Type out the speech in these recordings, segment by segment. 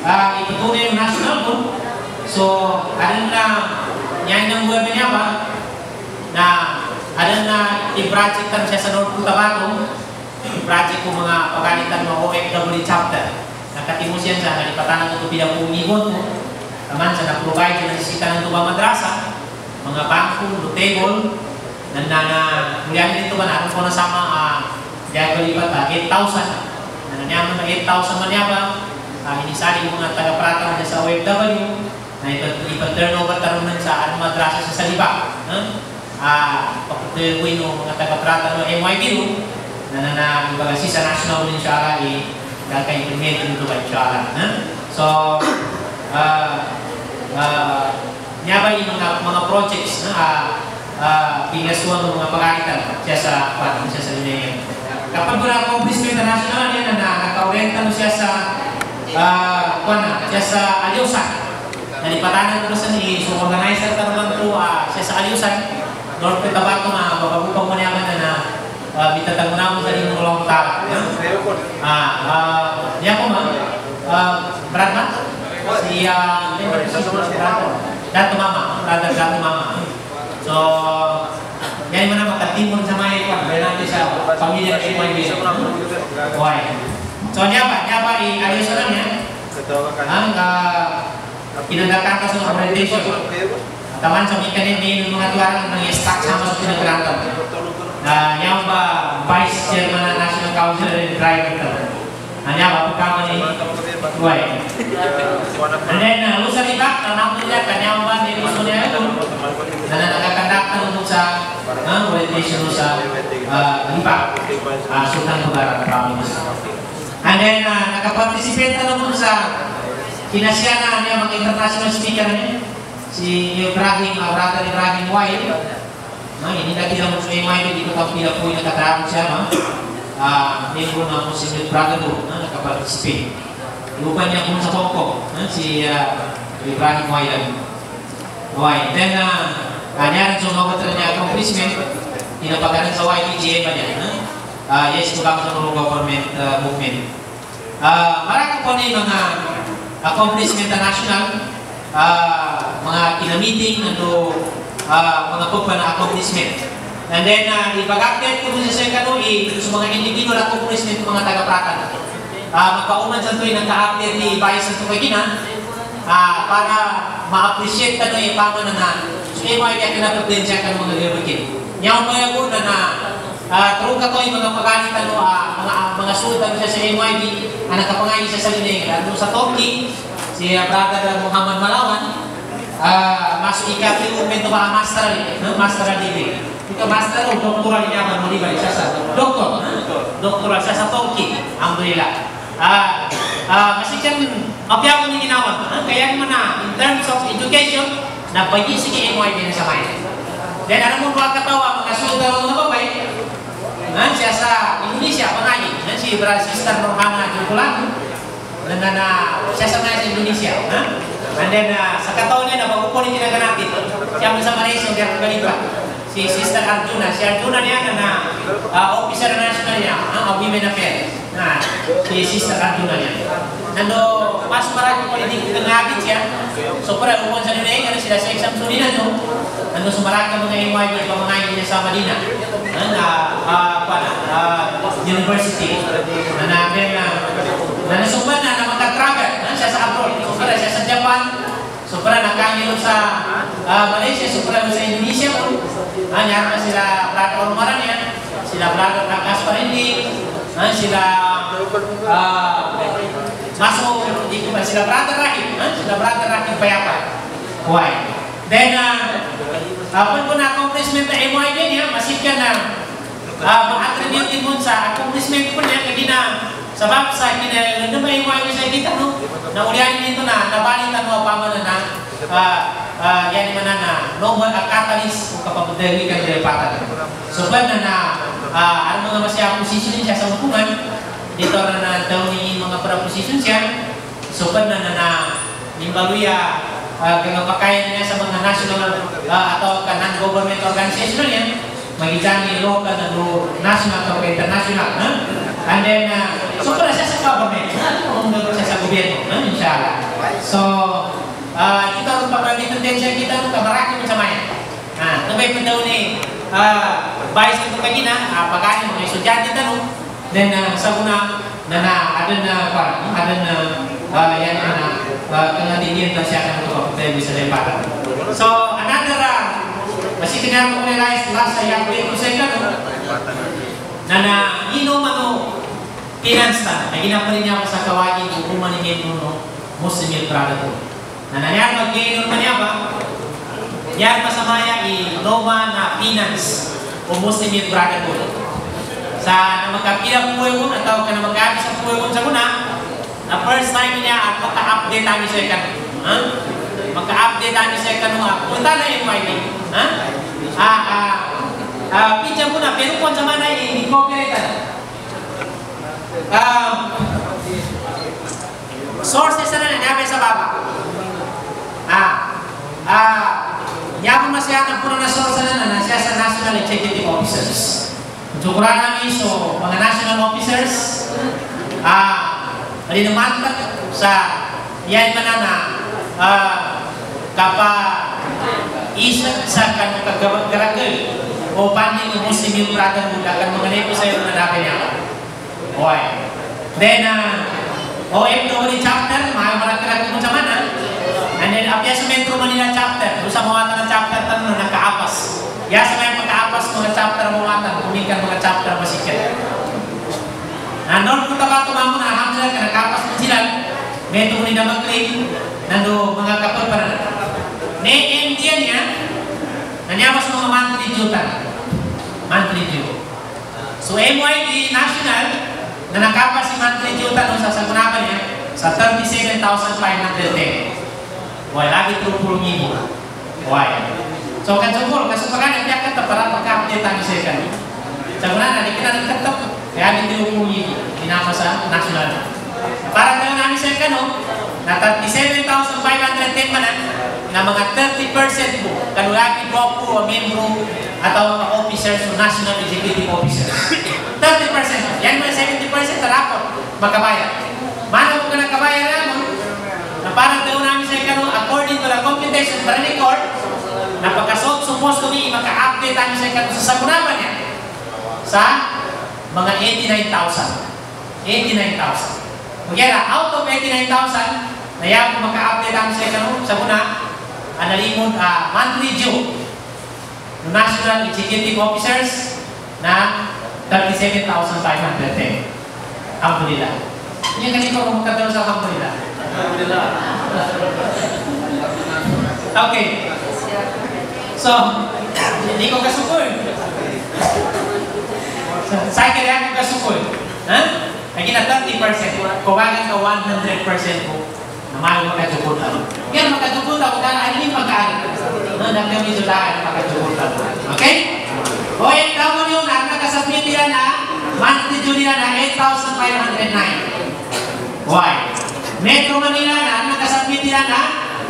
itutuloy yung national mo. So, ano na, yan ng web niya ba, na ano na i-projectan siya sa North Cotabato, i-project ko mga pagalitan ng OFW chapter. Nakatimo siya sa nalipatan ng ito pinapumibon mo. Naman sa na-provide yung nasisita ng tuba madrasa, mga bangko, table, mulihan dito ba na, kung nasama, diyan kalipat 8,000. Nananyaman na 8,000 man niya ba, inisali yung mga taga-prata na sa OFW, na ipa-turnover tarunan sa madrasa sa Salibak. Pakutuloy yung mga taga-prata ng MYB, na ibagasi sa national din siya kaka-implement dito ba siya. So, niya ba yung mga projects pinasuan ng mga pagkalitan siya sa linya. Kapag na-accomplish mo international yan, naka-orientan siya sa siya sa Aliusan. Nalipatanan ko sa ni so organizer ka naman po siya sa Aliusan. North Cotabato na babagupang mo naman na bitatang mo na mo sa limang long tara. Niya po Bradman? Si Dato Mama, Brother Dato Mama. So, yan mo na makatimon sa may natin sa pamilya ng MYB. Okay. So, niya ba i-ayos na niya ang pinagdakan ka sa orientation. Taman sa mikanin din yung mga tuwarang ng stack sama sa pinagdakan. Niya ba Vice Chairman ng National Council and Driver. Niya ba pagkama ni Buhay. And then, lusa ni Bak, nanapin niya, kanya ba ni gusto niya ito na nakakandak na nung sa orientation sa Libak, Sultan Bugaran Province. And then, nakaparticipate na nung sa kinasyanan niya mga international speaker niya, si Ibrahim, Brother Ibrahim White. Hindi na kita mo sa MYB, di ko kapila po yung nakatarapon siya. Membro ng Muslim Brotherhood na nakaparticipate. Lupa niya kung sa Hong Kong, si Ibrahim White. Then, kanya rin sumagot na niya accomplishment, tinapagalan sa YPGA pa niya. Yes, kubang sa mga government movement. Marami po na yung mga accomplishment na national, mga kinamiting, mga pagpa na accomplishment. And then, ipag-update ko sa second sa mga individual accomplishment ng mga taga-pratan. Magkauman sa ito yung nagka-update ni Vice sa Tukagina para ma-appreciate ka yung pamananan. So, MYB ang kinapagdensya ka ng mga gawin. Ngayon ba yung na true ka ito yung mga pagalitan mga sultan siya sa MYB na nakapangayin siya sa linig. Sa Turkey, si Brother Muhammad Malawan, mas ika-movement ba master degree. Ika master o doktoral niya man muli ba siya sa doktoral siya sa Turkey. Alhamdulillah. Kasi kan mapyaw ni ginawa. Kaya naman na in terms of education na pwede sige MYB na sa may. Then ano mo ba katawa mga sultan na babay? Siya sa Indonesia pangayin. Si Sister Norhana Jukulan. Siya sa mga Indonesia. And then sa kataon niya na pagkukunin niya natin. Siya mo sa Malaysia dia kagalipa. Si Sister Arjuna, si Arjuna niya na officer national niya, Women Affairs. Si Sister Arjuna niya. Nando, mas marami politik nangagit siya. So, para umon sa nila yung sila sa exam sunina no. Nando, sumarag ka mga MYB na pamangayin niya sa Madina. University. Nasumban na magka-travel. Siya sa abroad. So, para siya sa Japan. So, para nakangilong sa Malaysia. So, para sa Indonesia po. Nyara na sila Brother Umaran yan. Sila Brother Kakas Parindi. Sila masuk sila Brother Rahim. Sila Brother Rahim Payapa. Why? Then, apun po na accomplishment na MYB niya, masik ka na ma-attribute mo sa accomplishment po niya kagina sa bangsa, kina na may MYB sa kita no? Naulihan nito na nabalitan mo pamana na yan naman na noble catalyst kung kapapadawi ka nila patan. So, ano mga masya position siya sa hukuman, dito na daw ni mga para-position siya, so, nimbaluya gagapakayan niya sa mga national atau non-government organization niya, magitan ni local na national atau international. And then, so, para siya sa government, kung siya sa gobyerno, inshallah. So, kita harus pakai tendensi kita untuk beraki macam mana. Namanya pendaw ni bayis itu kagina, pagkain mga estudyante tanong, then sa una ada yan kangatigyan na siya ng tayo sa lepatan. So, another masih kenal mo realize last yang ko sa ikano na inomano finance na ginapa rin niya sa kawagi kung manigay mo Muslim Brotherhood. Nangyari mag-gain naman niya ba? Yan masamaya inoma na finance o Muslim Brotherhood. Sa magkapilang puwe mo, atau ka na magkabi sa puwe mo sa muna, na first time niya at maka-update namin sa ikan. Maka-update namin sa ikan mga punta na yung MYB. Pidya muna, pero kung sa mana i-copyright sources na nangyari sa baba. Yaman masyadong puro na source na siya sa National Executive Officers. Tukuran namin so mga national officers rinumantag sa yan manana kapa isa sa kagaragal o panig ng Muslim Brotherhood akan mengenai saya menadakan niya. Okay. Then OFW chapter malaki-laki mo sa mana. And then apya sa Metro Manila chapter, sa mga ng chapter tanong nakaapas. Ya sa may pagkaapas mga chapter mo matan, kumikan mga chapter basiket. Nanon ko tabato mamo na alhamdulillah ka nakaapas mo sila. Metro Manila mag-claim nando mga kapal para ne MDN niya. Nanyamas mga monthly due monthly due. So MYB National na nakapas si monthly due no sa sagunapan niya sa 37,510. Why lagi puro ngibo. Why? So kan sumur kasupagana tiyak kata para pagka-update ang second. Sagunapan di kita nagtatap kaya hindi puro ngibo dinama sa national. Para daw namin second no na 37,510 man na mga 30% po kanulaki drop po o membro atau mga officers o national executive officers 30%, yan mga 70% tarapot magkabayad mana mo ka nakabayad naman na parang daw namin sa ikano according to the computation para record na pagkasot supposed to be maka-update namin sa ikano sa sagunapan niya sa mga 89,000 magyara out of 89,000 na yan kung maka-update namin sa ikano sa muna analimon monthly due ng national executive officers na 37,510. Alhamdulillah. Yan kanina kung magkataon sa Alhamdulillah. Alhamdulillah. Okay. So, hindi ko kasukoy. Sa akin yan ko kasukoy. Lagi na 30%. Kumagan ka 100% mo. Namalo magkajukot ako. Yan magkajukot ako dahil ano yung pagkaan. Nagkami sulaan magkajukot ako. Okay? O yung tawon yun na nagkasabit nila na monthly due nila na 8,509. Why? Metro Manila na nagkasabit nila na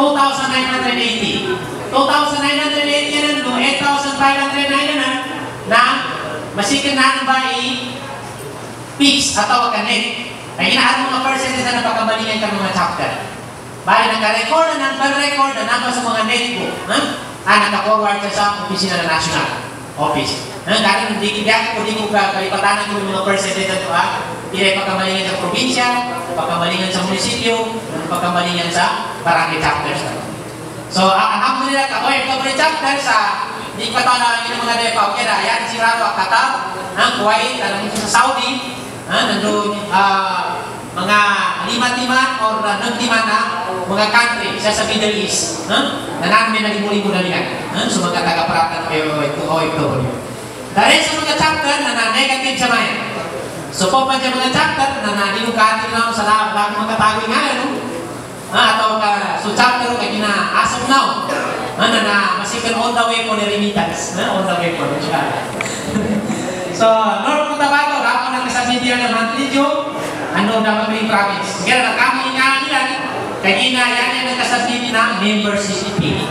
2,980. 2,980 yan no 8,509 na masikin na ba i-fix atau connect. Ay inaano mga percentage na napakamalingan ka mga chapter. Bali naka-record na per-record na naman sa mga netbook. Naka-forward ka sa opisina ng national office. Dahil hindi ko kalipatanan ko yung mga percentage na ito. Hindi pagkamalingan sa probinsya, pagkamalingan sa munisipyo, pagkamalingan sa barangay chapters. So, alhamdulillah ka, OFW chapter sa hindi pa ito na yung mga depa. Okay na, yan si Rado Qatar, Kuwait, sa Saudi, nandun mga lima-lima or nag-lima na mga country sa Middle East na namin nalimulimu na nila so mga taga-paratan OFW dahil sa mga chapter na negative sa maya so po pa dyan mga chapter na nalimukatin lang sa lahat mga tagoy nga atau so chapter kaya na as of now na masikan all the way po ni remittance all the way po so North Cotabato ako nang kasabihan ng monthly due ano dapat may province kaya na kami nga nila kaya yan yung nagkasabihin na membership fee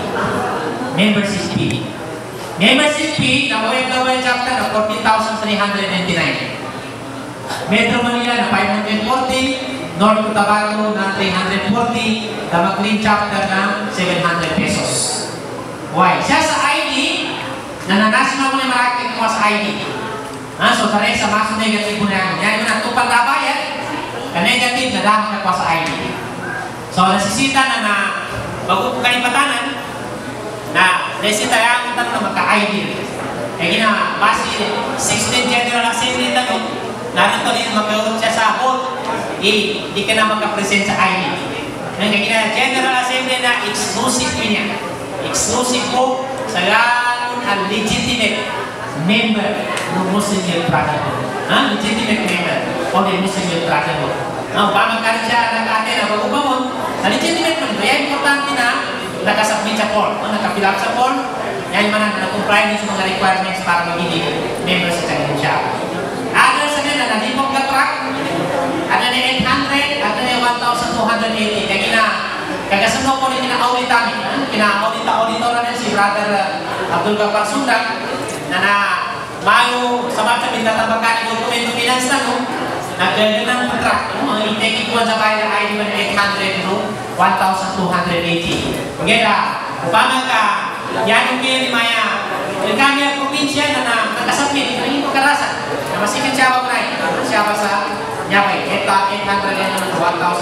membership fee na OFW chapter na 14,399 Metro Manila na 540 North Cotabato na 340, Damaclin chapter na 700 pesos. Why? Siya sa ID, nananasin mo na marakit mo sa ID. So, taray sa maso negative mo na yan. Yan mo na tupang nabayad, ka-negative na dahil na po sa ID. So, nasisita na bago po kalipatanan, na nasisita yung tanong na magka-ID. Kaya gina, base 16 General Assembly tanong, narito din magkaulog siya sa hall, di ka na magka-present sa ID. Kaya gina, General Assembly na exclusive niya. Exclusive po sa lalong ang legitimate member ng Muslim Youth Brotherhood. Legitimate member of the Muslim Youth Brotherhood. Pamagkaroon siya nag-attend na pag-ubamon, legitimate mo. Kaya importante na nakasubmit sa form, nakafill up sa form, yan man ang na-comply sa mga requirements para magiging member sa kanilin siya. Other sa nila, nalipong ka-track, ano na 800, ano na 1,280. Kaya kagasunod po rin kina-audit kina-auditor na si Brother Abdul Gapar Sundag, na mayo sa mga pinatabakan ng dokumento finance na nagdala ng contract mga i-take ikuan sa bayan na ID 800 1,280. Kaya upang yan yung kaya ni Maya kami ang probinsya na nakasubmit ito yung pagkarasan na masikit siya ba na siya ba sa Yabay 800 1,280.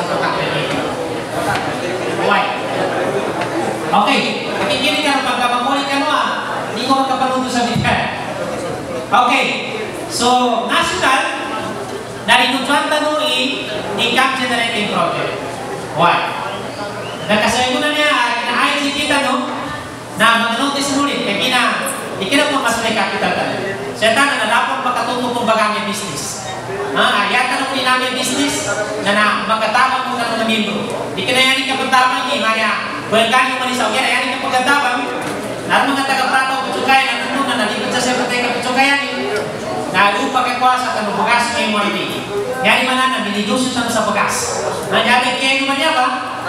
Why? Okay, makikinig ka pagka mamulit ka mo hindi ko magkapaluto sa bigyan. Okay, so national narinutuan tanong income generating project. Why? Nagkasabi ko na niya, kina-IG kita na mag-notice nulit, kaya ikina po mas may capital ka. Siya tanong na dapat makatuto kung baga may business. Yata nung namin business na magkatabang mo na mga membro. Di ka na yan ikapatabang niya, maya, buwan ka niyong manisaw, yan yung pagkatabang. Naroon mga taga-prato, putsukayan, ang tuntunan, nalipot sa sekretary kaputsukayan, na lupa kakwasa ka ng bugas ng MYB. Yan yung manan, binidusyo sa bugas. Nangyari kaya naman niya ba?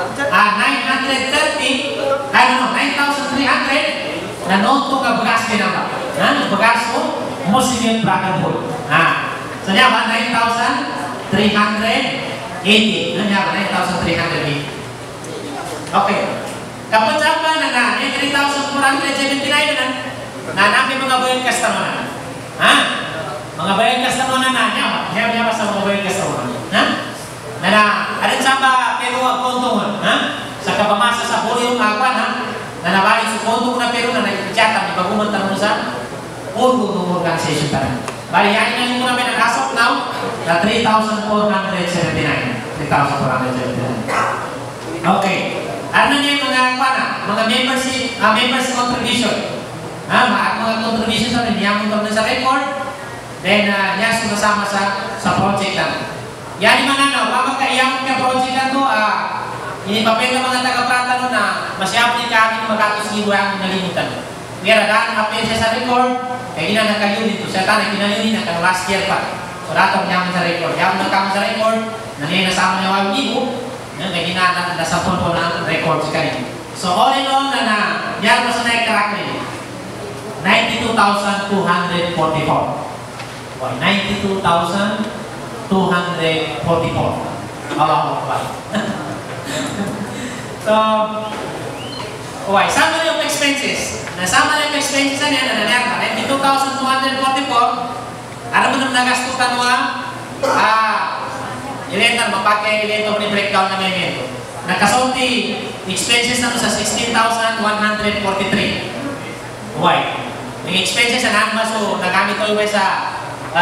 930, 9,300 na noto ka bugas din ang bugas mo, Muslim Youth Brotherhood. So niya ba? 9,380. Niya ba? 9,380. Okay. Kapag saan ba na 3,479 na namin mga bayan customer na. Mga bayan customer na niya ba sa mga bayan customer na alin saan ba pero ang konto mo sa kapamasa sa huli yung akwan na nabalik sa konto mo na pero na nagpichatang ipagumuntan mo sa Urgo ng organization tayo. Bali, yan na yung namin as of now na 3,479. 3,479. Okay. Ano niya yung mga members contribution. Mga contribution sa rin, yan mo sa record, then yan sumasama sa project lang. Yan yung mga mapagkaiyang ka project lang to, inipapel ng mga taga-prata na masyapon yung kami magatos libo ang nalimutan. Kaya dahil apel siya sa record, kaya nakayunit ko. Siya tanay, kinayunit na kang last year pa. So, datang yaman sa record. Yaman kami sa record, nasama niya 1,000, kaya nasapon po na record sa kanina. So, all in all, yan mo sa na-crack 92,244. Why? 92,244. Allah Akbar. So, why? Sama na yung expenses. Nasama na yung expenses na yan, nangyari 92,244. Ano mo nang nagastutan mo ilentar, mapake ilentar ni breakdown na may mento. Nakasunti expenses na sa 16,143. Why? Yung expenses na naman so nagamit ko yung sa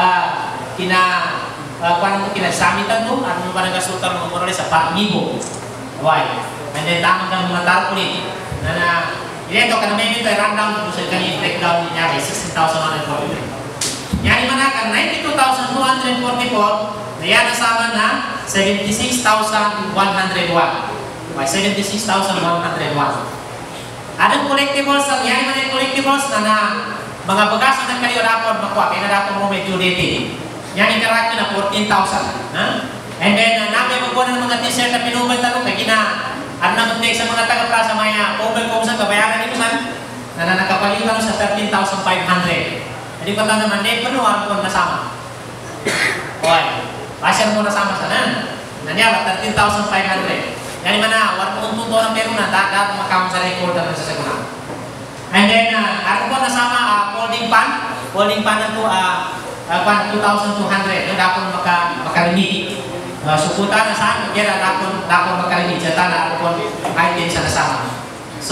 kinasamitan mo, ano mo ba nagasutan mo muna sa pag-ibo. Why? And then tamang kang mga tarpulin na ilentar ka na may mento ay rundown kung sa kanyang breakdown niya ay 16,143. Yan yung manakan, 92,244 na yan nasama na 76,101. May 76,101. Anong collectibles? Yan yung mga collectibles na mga bagas na kayo dapat makuha. Kaya na dapat mo may due date. Yan yung karakter na 14,000. And then, namin magkuha ng mga t-shirt na pinubay talong. Kaya at nag-take sa mga taga-prasa maya over-cost kabayaran nito man na nakapalitan sa 13,500. Hindi pa lang naman, paano ako nasama? Okay. Pasyan mo nasama sa nan. Nanya ba 13,500. Yani mana war po untung ng pero na dapat makawin sa record na sa segunan. And then ano po nasama folding pan na to 2,200 na dapat makarinig. Sukutan na saan kaya dapat makarinig sa tana ano po item sa nasama. So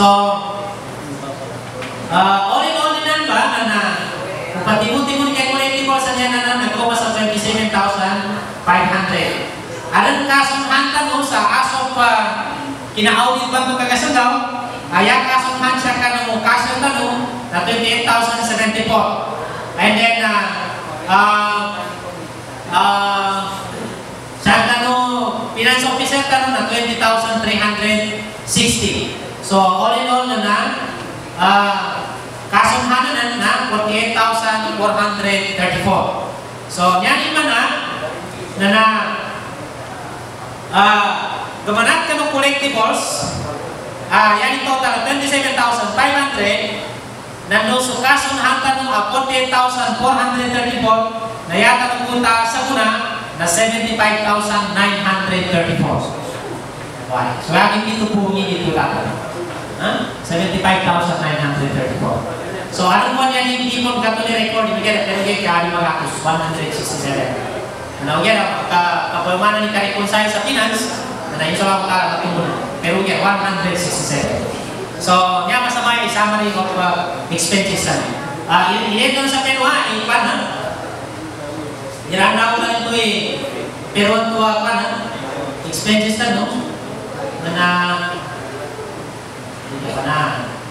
all in all din ba na patibuti-buti kay collectible sa niya na nagkuha sa 27,500. Aran kasong hantan mo sa asong kina-audit ba ito kagasandaw, ayan kasong hansya ka ng kasong tanong na 28,074. And then, sa finance officer tanong na 20,360. So, all in all na kasong hanan na 48,434. So, yan iman na gumanap ka ng collectibles, yan yung total 27,500 nandun so kaso na hanggang 48,434 na yata nagpunta sa muna na 75,934. So aking dito po dito lahat 75,934. So anong mo yan yung hindi mo gato ni record ibigay pero kaya magakus 167. Ano yan, kapayamanan ni ka-reconcile sa finance, na yung sa mga makakatulong. Pero yan, 167. So, yan masama yung summary of expenses namin. Ilan doon sa peruha, ipan ha? Hirang na ako lang ito pero ito pan ha? Expenses na, no? Hindi pa na.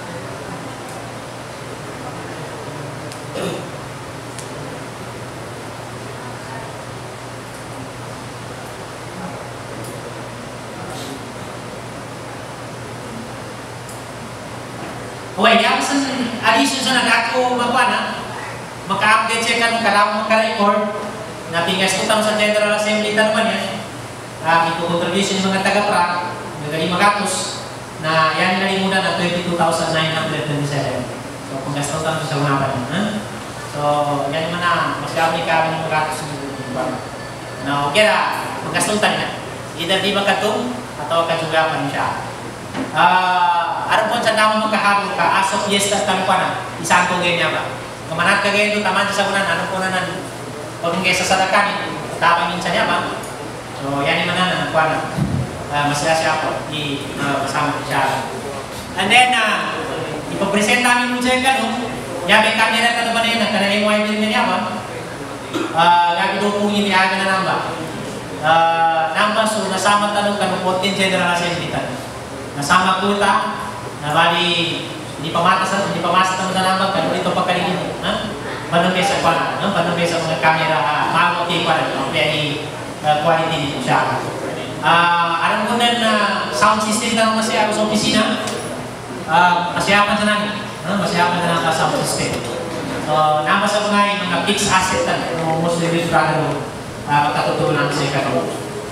Okay, yung addition sa nagako maka-update siya ka nung kalamang maka-record na pingas ko sa General Assembly naman yan. Ito contribution ng mga taga-pra, nagaling magatos na yan galing muna na 22,927. So, kung gasto sa unapan. So, yan naman na, mas kami kami magatos na okay na, magastutan na. Either di makatong atau kajugapan siya. Ano po sa naman magkahalo ka as of yes kami pa na isang kong ganyan ba kamanat ka ganyan taman sa unan ano po na kung kaysa sa sadakan tapang minsan niya ba so yan naman na nagkuha na masaya siya po kasama siya and then ipapresent namin mo siya gano'n yabi camera ka ba na yun na MYB niya ba gabi doon po yung iaga na namba so nasama tanong ka ng 14 General Assembly nasama kuta na bali hindi pamasa ng nambag kan dito pagkalingin panumay sa panumay sa mga camera mabuti pa rin very quality dito siya alam mo na sound system na masaya sa opisina masyapan sa namin masyapan na lang sound system so nabasa ko nga yung mga fixed asset na Muslim Brotherhood magkatutunan sa ikaw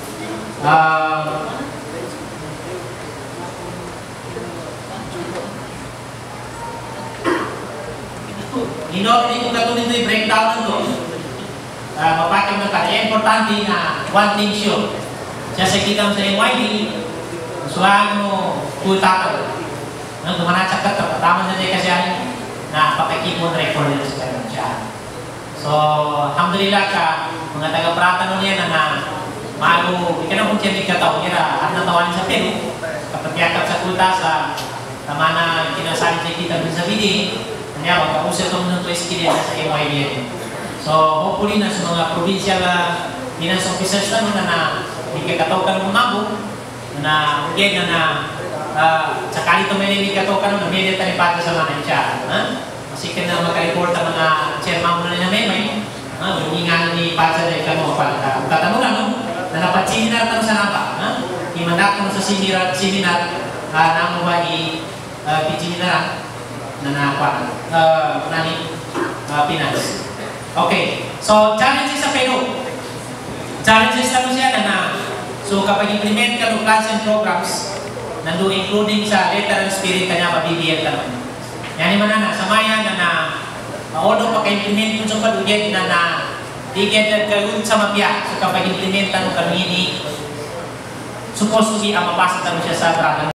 Inordi ko katulad ito i-breakdown nito. Mapakyung na kaya. Importante na one thing sure. Siya sa kita mo sa MYB, suhaan mo kultato. Dumanatsak ka ito. Tama na din kasi na papakip mo record nito sa kanya siya. So, alhamdulillah ka, mga taga-prata nun yan na mago, di ka na kung siya kataw nila at natawanin sa Peru. Kapag yakap sa kulta sa tama na kinasali sa kita dun sa video, kaya magkakusap ito ng 2 skill sa MYB. So, hopefully na sa mga provincial finance officers na ikakataw ka ng umabo, na again na sakali ito may ikakataw ka ng media tanipata sa mga siya. Kasi ka na magka-report ang mga chairman mo na may hindi nga ni Patsa na ikaw mo tatanong lang na napatsiminar ka sa napa. Imandak mo sa seminar na mo ba i-pitchiminar na nakuha finance. Okay, so challenges sa Peru. Challenges na siya so kapag implement ka ng plans and programs nando including sa letter and spirit kanya mabibigyan ka naman. Yan naman na sa maya although pagka-implement mo sa palugyat na digyan ka yun sa mapya so kapag implement ka ng kamini supposedly ang mapasa tayo siya sa Brotherhood.